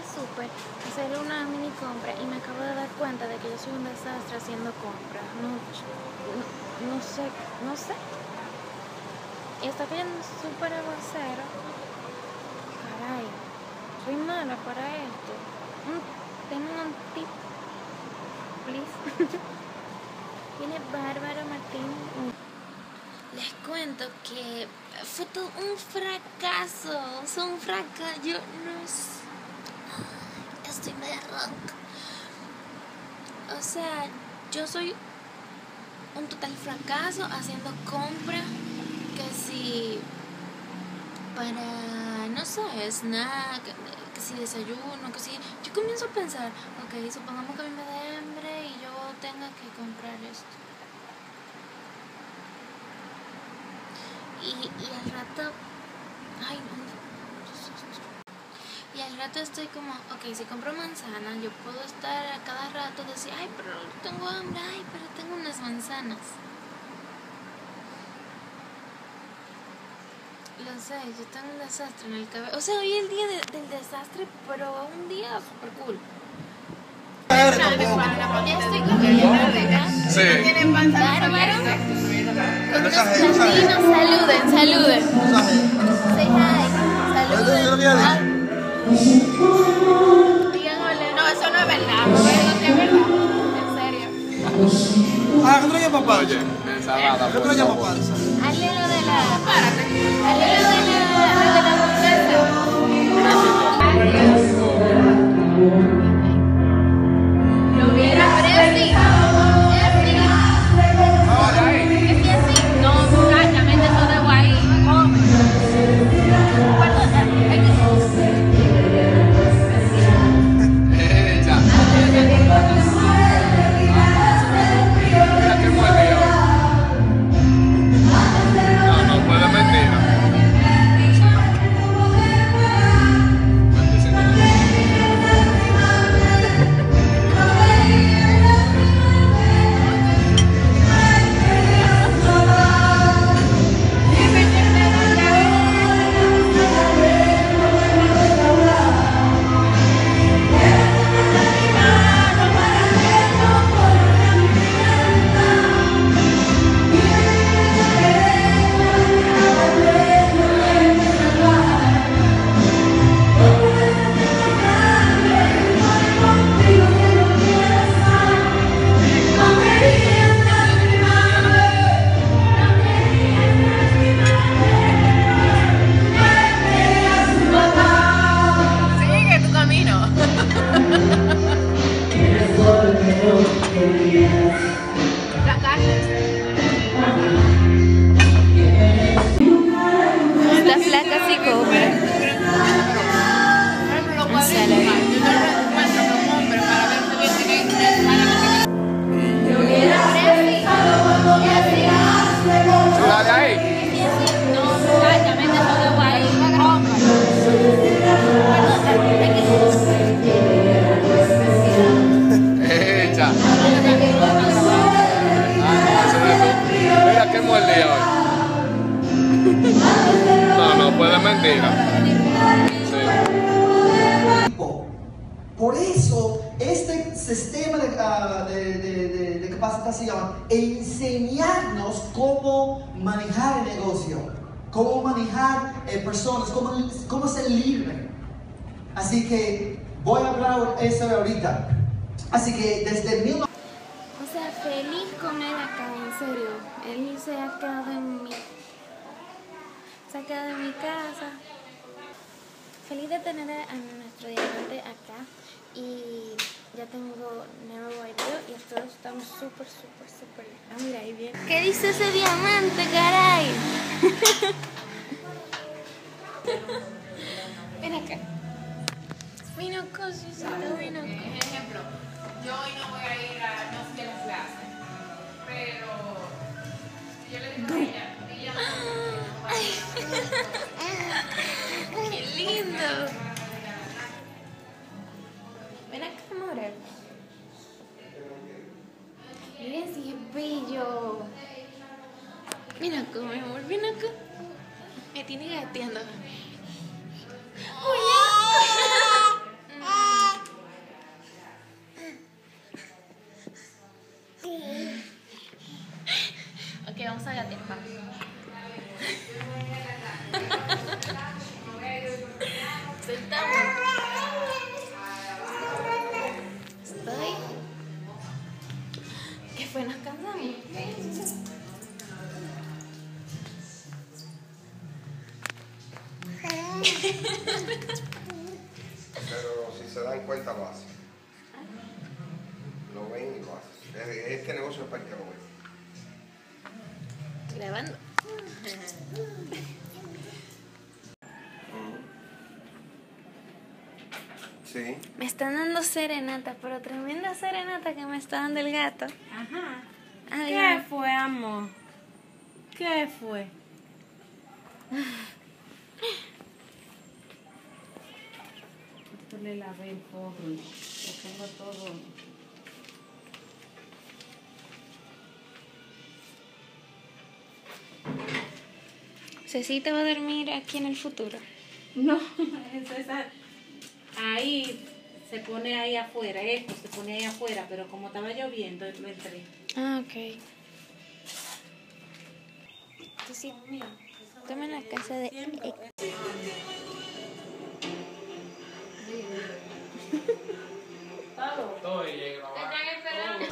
súper a hacer una mini compra y me acabo de dar cuenta de que yo soy un desastre haciendo compras. No sé. Y está cayendo súper aguacero. Caray, soy mala para esto. Tengo un tip, please. Viene Bárbara Martín. Les cuento que fue todo un fracaso. Yo no sé. Estoy medio ronca. O sea, yo soy un total fracaso haciendo compras. Que si para, no sé, snack, que si desayuno, que si... Yo comienzo a pensar, ok, supongamos que a mí me da hambre y yo tenga que comprar esto. Y al rato, ay no, y al rato estoy como, ok, si compro manzanas, yo puedo estar a cada rato decir, ay, pero tengo hambre, ay, pero tengo unas manzanas. Lo sé, yo tengo un desastre en el cabello. O sea, hoy es el día del desastre, pero un día super cool. Ya estoy con acá. Sí. Bárbaro. Con unos latinos. Saluden. Say hi. Saluden. Digan hola. No, eso no es verdad. Eso sí es verdad. En serio. ¿qué tú le llamas papá? Oye, ensalada. ¿Qué tú le llamas papá? Hazle lo de la... Párate. Hazle lo de la hamburguesa. Lo hubiera Presti. Es que sí. No, muchacha, mete eso de guay. Come. Echa. Mira qué buen día hoy. No puede mentira. 25 Sigue tu camino. La carne. Esta flaca sí come. Dale ahí. No, muchacha, mete eso de guay. Come. Echa. Mira qué buen día hoy. No puede mentira. Sí. Por eso, este sistema de capacitación, enseñarnos cómo manejar el negocio, cómo manejar personas, cómo ser libre. Así que voy a hablar eso ahorita. Así que desde O sea, feliz con él acá, en serio. Él se ha quedado en mi casa. Feliz de tener a nuestro diamante acá. Y ya tengo nuevo idea y todos estamos súper bien. Ah, mira, ahí viene. ¿Qué dice ese diamante, caray? Ven acá. Vino cosita, vino. Ejemplo, yo hoy no voy a ir a no sé qué clase, pero yo le digo a ella ¡Qué lindo! Ven acá, amor. Miren si es bello. Ven acá, mi amor, ven acá. Me tiene gateando. Oye. soltamos. Estoy. ¿Qué fue? Nos cansamos. Pero si se dan cuenta lo hacen. Lo ven y lo hacen. Este negocio es para que lo ven. Estoy grabando. Sí. Me están dando serenata, pero tremenda serenata que me está dando el gato. Ajá. Ay, ¿Qué fue, amor? ¿Qué fue? Esto le lavé el forro. Le tengo todo. Cecita va a dormir aquí en el futuro. No, ahí se pone ahí afuera, esto se pone ahí afuera, pero como estaba lloviendo, lo entré. Ah, ok. Sí, estamos en la casa de... Estoy grabando. Están esperando.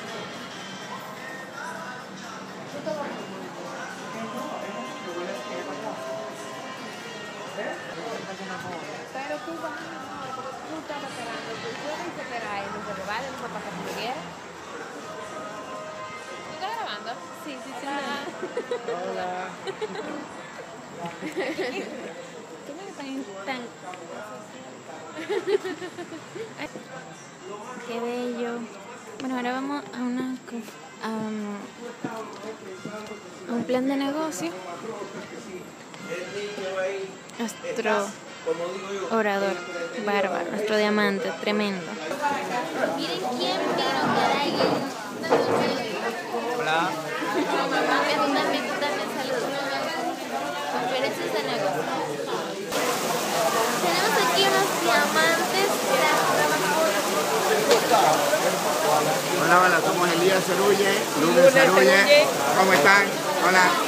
Pero tú vas mejor, porque tú estabas esperando, tú puedes esperar a él, no se le vale, no para que tú quieras. ¿Tú estás grabando? Sí, sí, sí. Hola. ¿Qué me tan... Ay, qué bello. Bueno, ahora vamos a un plan de negocio. Nuestro orador, bárbaro, nuestro diamante, tremendo. Miren quién vino, caray. Hola. Dame saludos. Conferencias de negocio. Tenemos aquí unos diamantes. Hola, hola, somos Elías Cerulle, Lourdes Cerulle. ¿Cómo están? Hola.